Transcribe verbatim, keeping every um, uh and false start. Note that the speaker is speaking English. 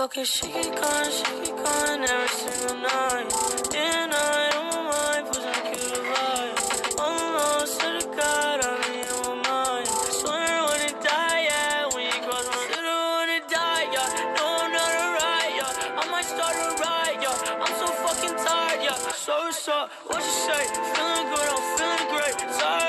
Cause she keep calling, she keep calling every single night. Day and night on my mind, pushing a cute vibe. Almost to the God, I be in my mind. Swear I wanna die, yeah. When you cross my city, I wanna die, yeah. No, I'm not alright, yeah. I might start a riot, yeah. I'm so fucking tired, yeah. So, so, what you say? Feeling good, I'm feeling great. Tired.